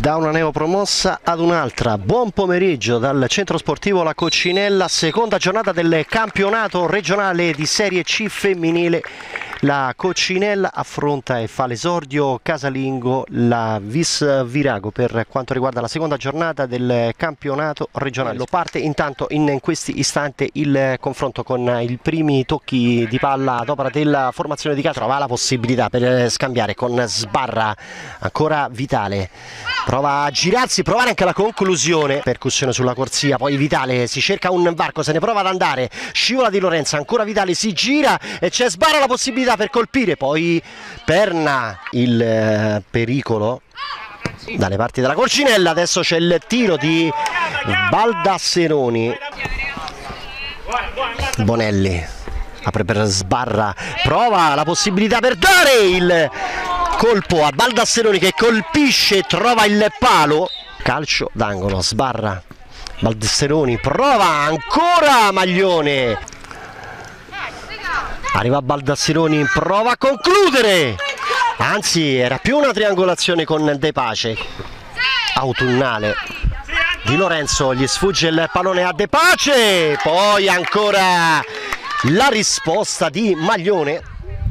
Da una neopromossa ad un'altra. Buon pomeriggio dal centro sportivo La Coccinella, seconda giornata del campionato regionale di Serie C femminile. La Coccinella affronta e fa l'esordio casalingo la Vis Virago per quanto riguarda la seconda giornata del campionato regionale. Lo parte intanto in questi istanti il confronto con i primi tocchi di palla ad opera della formazione di casa. Trova la possibilità per scambiare con Sbarra, ancora Vitale. Prova a girarsi, provare anche la conclusione, percussione sulla corsia, poi Vitale si cerca un varco, se ne prova ad andare, scivola Di Lorenzo, ancora Vitale si gira e c'è Sbarra la possibilità per colpire, poi perna il pericolo dalle parti della Coccinella. Adesso c'è il tiro di Baldasseroni. Bonelli apre per Sbarra, prova la possibilità per dare il colpo a Baldasseroni che colpisce, trova il palo, calcio d'angolo. Sbarra, Baldasseroni prova ancora Maglione, arriva Baldasseroni, prova a concludere, anzi era più una triangolazione con De Pace. Autunnale, Di Lorenzo, gli sfugge il pallone a De Pace, poi ancora la risposta di Maglione.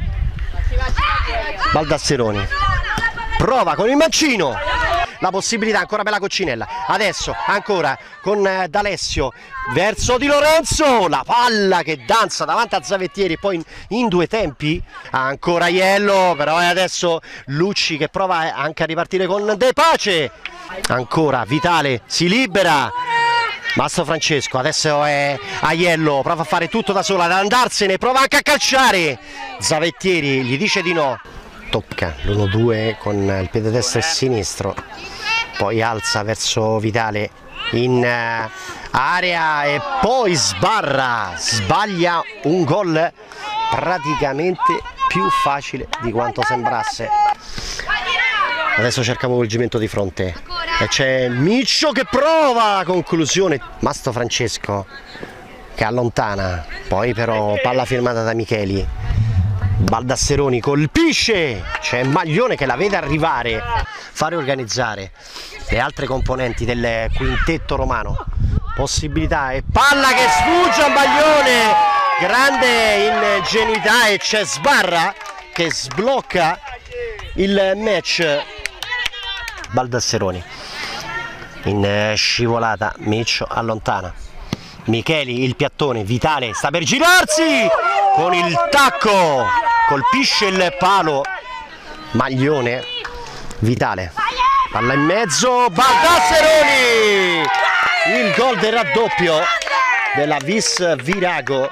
Baldasseroni prova con il mancino, la possibilità ancora per la Coccinella. Adesso ancora con D'Alessio verso Di Lorenzo, la palla che danza davanti a Zavettieri, poi in due tempi ancora Iello, però è adesso Lucci che prova anche a ripartire con De Pace. Ancora Vitale si libera, Mastro Francesco, adesso è Aiello, prova a fare tutto da sola, ad andarsene, prova anche a calciare, Zavettieri gli dice di no, tocca l'1-2 con il piede destro e sinistro, poi alza verso Vitale in area e poi Sbarra, sbaglia un gol praticamente più facile di quanto sembrasse. Adesso cerca coinvolgimento di fronte e c'è Miccio che prova, conclusione, Mastro Francesco che allontana, poi però palla firmata da Micheli. Baldasseroni colpisce, c'è Maglione che la vede arrivare, fare organizzare le altre componenti del quintetto romano, possibilità e palla che sfugge a Maglione, grande ingenuità, e c'è Sbarra che sblocca il match. Baldasseroni in scivolata, Miccio allontana, Micheli il piattone, Vitale sta per girarsi con il tacco, colpisce il palo, Maglione, Vitale, palla in mezzo, Baldasseroni, il gol del raddoppio della Vis Virago.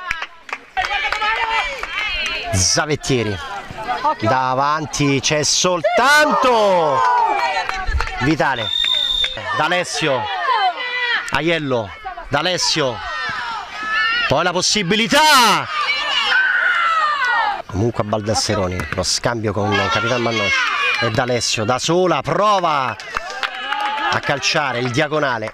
Zavettieri davanti, c'è soltanto Vitale, D'Alessio, Aiello, D'Alessio, poi la possibilità, comunque a Baldasseroni, lo scambio con Capitan Mannoci e D'Alessio da sola prova a calciare il diagonale,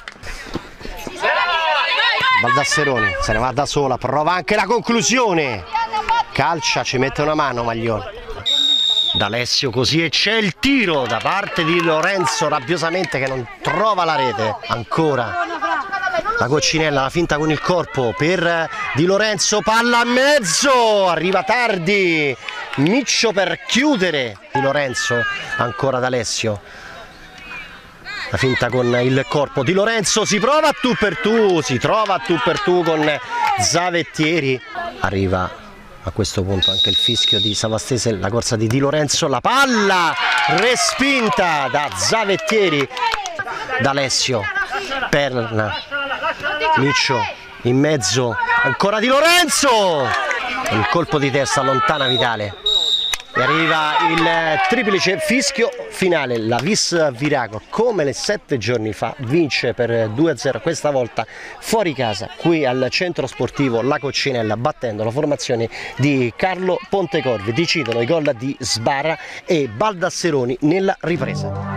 Baldasseroni se ne va da sola, prova anche la conclusione, calcia, ci mette una mano Maglione. D'Alessio così e c'è il tiro da parte di Lorenzo rabbiosamente che non trova la rete. Ancora la Coccinella, la finta con il corpo per Di Lorenzo, palla a mezzo, arriva tardi Miccio per chiudere. Di Lorenzo, ancora D'Alessio, la finta con il corpo, Di Lorenzo si prova a tu per tu, si trova a tu per tu con Zavettieri, arriva a questo punto anche il fischio di Savastese, la corsa di Di Lorenzo, la palla respinta da Zavettieri. D'Alessio, perna, Miccio in mezzo, ancora Di Lorenzo, il colpo di testa allontana Vitale e arriva il triplice fischio finale. La Vis Virago, come le 7 giorni fa, vince per 2-0, questa volta fuori casa qui al centro sportivo La Coccinella, battendo la formazione di Carlo Pontecorvi. Decidono i gol di Sbarra e Baldasseroni nella ripresa.